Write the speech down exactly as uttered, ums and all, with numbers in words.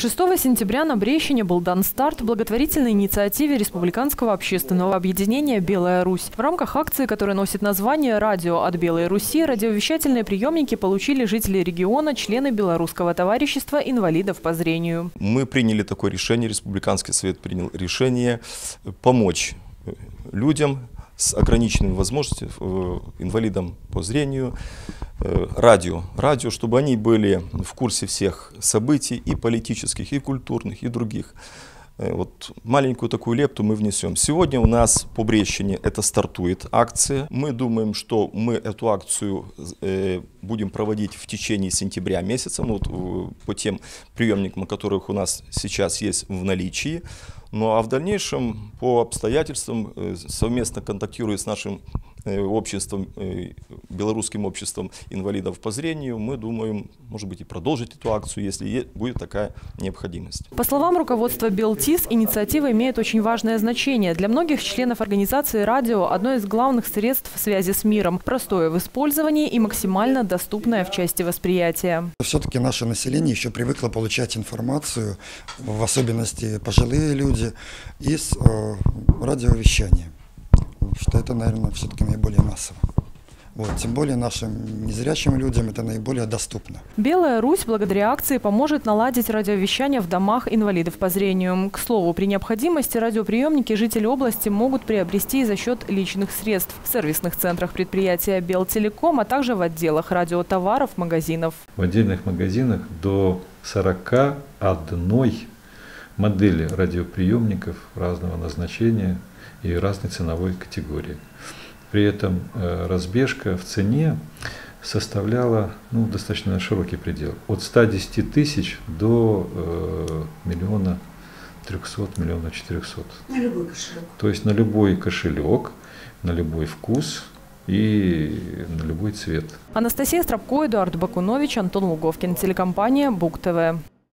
шестого сентября на Брещине был дан старт благотворительной инициативе Республиканского общественного объединения «Белая Русь». В рамках акции, которая носит название «Радио от Белой Руси», радиовещательные приемники получили жители региона, члены Белорусского товарищества инвалидов по зрению. Мы приняли такое решение, Республиканский совет принял решение помочь людям с ограниченными возможностями, инвалидам по зрению, радио, радио, чтобы они были в курсе всех событий и политических, и культурных, и других. Вот маленькую такую лепту мы внесем. Сегодня у нас по Брещине это стартует акция. Мы думаем, что мы эту акцию э, будем проводить в течение сентября месяца, ну, вот, по тем приемникам, которых у нас сейчас есть в наличии. Ну а в дальнейшем по обстоятельствам, э, совместно контактируя с нашим э, обществом, э, белорусским обществом инвалидов по зрению, мы думаем, может быть, и продолжить эту акцию, если будет такая необходимость. По словам руководства Белтис, инициатива имеет очень важное значение. Для многих членов организации радио одно из главных средств связи с миром, простое в использовании и максимально доступное в части восприятия. Все-таки наше население еще привыкло получать информацию, в особенности пожилые люди, из э, радиовещания, что это, наверное, все-таки наиболее массово. Вот, тем более нашим незрячим людям это наиболее доступно. «Белая Русь» благодаря акции поможет наладить радиовещание в домах инвалидов по зрению. К слову, при необходимости радиоприемники жители области могут приобрести за счет личных средств в сервисных центрах предприятия «Белтелеком», а также в отделах радиотоваров магазинов. В отдельных магазинах до сорока одной модели радиоприемников разного назначения и разной ценовой категории. При этом э, разбежка в цене составляла ну, достаточно широкий предел. От ста десяти тысяч до э, миллиона трехсот, миллиона четырехсот. На любой кошелек. То есть на любой кошелек, на любой вкус и на любой цвет. Анастасия Страбко, Эдуард Бакунович, Антон Луговкин. Телекомпания БУК ТВ.